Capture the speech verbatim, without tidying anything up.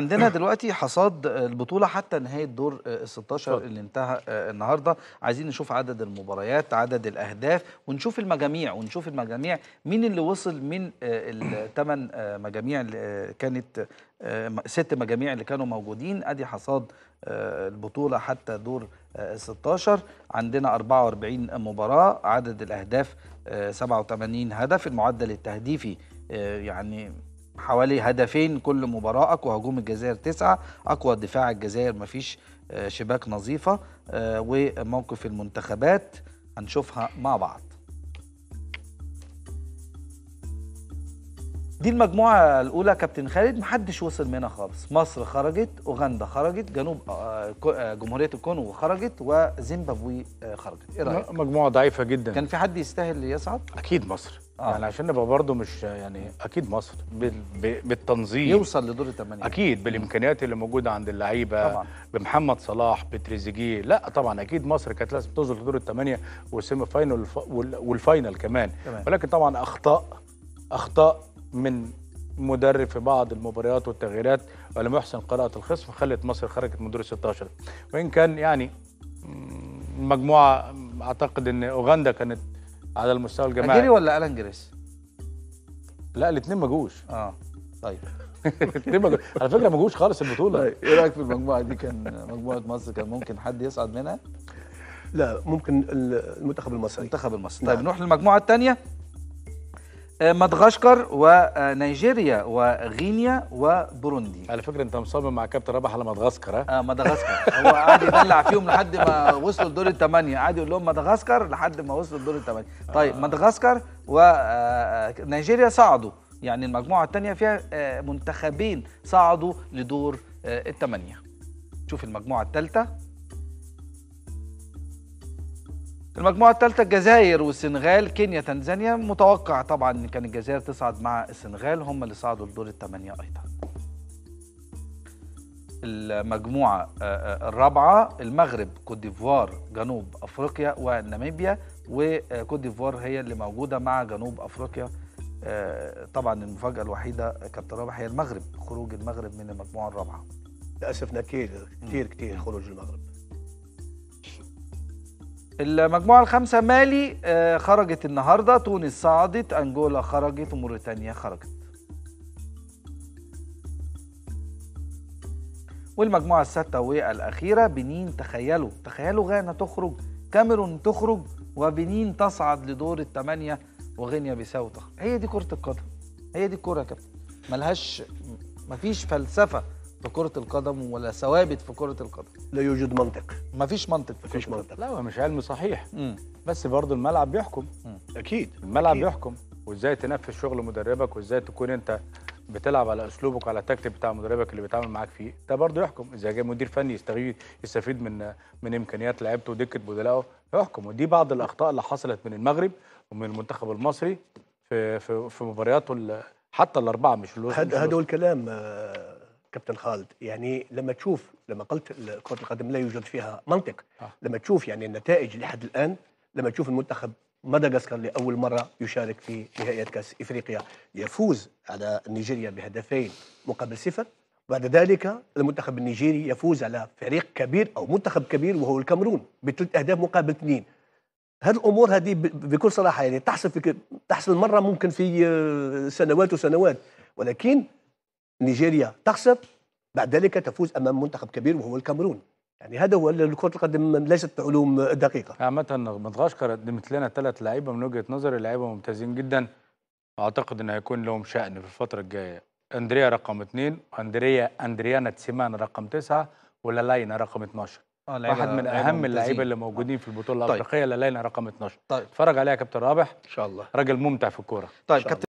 عندنا دلوقتي حصاد البطولة حتى نهاية دور ال ستاشر اللي انتهى النهارده. عايزين نشوف عدد المباريات، عدد الأهداف، ونشوف المجاميع ونشوف المجاميع مين اللي وصل من الثمان مجاميع اللي كانت ست مجاميع اللي كانوا موجودين. ادي حصاد البطولة حتى دور ال ستاشر. عندنا أربعة وأربعين مباراة، عدد الأهداف سبعة وثمانين هدف، المعدل التهديفي يعني حوالي هدفين كل مباراة، أقوى هجوم الجزائر تسعة، أقوى دفاع الجزائر مفيش شباك نظيفة. وموقف المنتخبات هنشوفها مع بعض. دي المجموعة الأولى كابتن خالد، محدش وصل منها خالص. مصر خرجت، أوغندا خرجت، جنوب جمهورية الكونغو خرجت، وزيمبابوي خرجت. إيه رأيك؟ مجموعة ضعيفة جدا. كان في حد يستاهل يصعد؟ أكيد مصر. آه. يعني عشان نبقى برضه مش يعني أكيد مصر بالتنظيم يوصل لدور الثمانية أكيد، بالإمكانيات اللي موجودة عند اللعيبة، بمحمد صلاح، بتريزيجيه. لا طبعا أكيد مصر كانت لازم توصل لدور الثمانية والسيمي فاينل والفاينل كمان. تمام. ولكن طبعا أخطاء أخطاء من مدرب في بعض المباريات والتغييرات ولم يحسن قراءة الخصم خلت مصر خرجت من دور ال ستاشر. وإن كان يعني المجموعة أعتقد إن أوغندا كانت على المستوى الجماعي. أجيري ولا ألان جريس؟ لا الاثنين ما جوش. اه طيب الاثنين ما جوش على فكرة، ما جوش خالص البطولة. طيب ايه رأيك في المجموعة دي؟ كان مجموعة مصر كان ممكن حد يصعد منها؟ لا ممكن المنتخب المصري. المنتخب المصري. طيب نروح للمجموعة الثانية. مدغشقر ونيجيريا وغينيا وبوروندي. على فكره انت مصمم مع كابتن رابح على مدغشقر. ها اه مدغشقر. هو قعد يدلع فيهم لحد ما وصلوا لدور الثمانيه، قعد يقول لهم مدغشقر لحد ما وصلوا لدور الثمانيه. طيب مدغشقر ونيجيريا صعدوا، يعني المجموعه الثانيه فيها منتخبين صعدوا لدور الثمانيه. شوف المجموعه الثالثه. المجموعة الثالثة الجزائر والسنغال، كينيا، تنزانيا. متوقع طبعا ان كان الجزائر تصعد مع السنغال، هم اللي صعدوا لدور الثمانية ايضا. المجموعة الرابعة المغرب، كوت ديفوار، جنوب افريقيا وناميبيا. وكوت ديفوار هي اللي موجودة مع جنوب افريقيا. طبعا المفاجأة الوحيدة كابتن رابح هي المغرب، خروج المغرب من المجموعة الرابعة. للأسف كثير كثير كثير خروج المغرب. المجموعة الخامسة مالي خرجت النهاردة، تونس صعدت، أنجولا خرجت، وموريتانيا خرجت. والمجموعة السادسة والأخيرة بنين. تخيلوا تخيلوا غانا تخرج، كاميرون تخرج، وبنين تصعد لدور الثمانية، وغينيا بيساو تخرج. هي دي كرة القدم، هي دي الكرة يا كابتن. ملهاش مفيش فلسفة في كرة القدم ولا ثوابت في كرة القدم. لا يوجد منطق. مفيش منطق في مفيش منطق. لا هو مش علم صحيح. مم. بس برضه الملعب بيحكم. مم. اكيد الملعب أكيد. بيحكم، وازاي تنفذ شغل مدربك، وازاي تكون انت بتلعب على اسلوبك وعلى التكتيك بتاع مدربك اللي بيتعامل معاك فيه، ده برضه يحكم. اذا جاي مدير فني يستفيد يستفيد من من امكانيات لعيبته ودكه بدلائه يحكم. ودي بعض الاخطاء اللي حصلت من المغرب ومن المنتخب المصري في في في مبارياته حتى الاربعه. مش هذا هذا هو الكلام كابتن خالد. يعني لما تشوف، لما قلت كرة القدم لا يوجد فيها منطق. آه. لما تشوف يعني النتائج لحد الآن، لما تشوف المنتخب مدغشقر لأول مرة يشارك في نهائيات كأس إفريقيا يفوز على نيجيريا بهدفين مقابل صفر، بعد ذلك المنتخب النيجيري يفوز على فريق كبير أو منتخب كبير وهو الكاميرون بثلاث أهداف مقابل اثنين. هذه الأمور هذه بكل صراحة يعني تحصل في تحصل مرة ممكن في سنوات وسنوات، ولكن نيجيريا تخسر بعد ذلك تفوز امام منتخب كبير وهو الكاميرون. يعني هذا هو كرة القدم، ليست علوم دقيقة. عامة مدغشقر قدمت لنا ثلاث لعيبة من وجهة نظري لعيبة ممتازين جدا، اعتقد ان هيكون لهم شأن في الفترة الجاية. اندريا رقم اثنين، اندريا اندريانا تسيمان رقم تسعة، ولالاينا رقم اثناشر. واحد من اهم اللعيبة اللي موجودين في البطولة الافريقية. طيب. لالاينا رقم اثناشر. طيب اتفرج عليها يا كابتن رابح، ان شاء الله. راجل ممتع في الكورة. طيب كابتن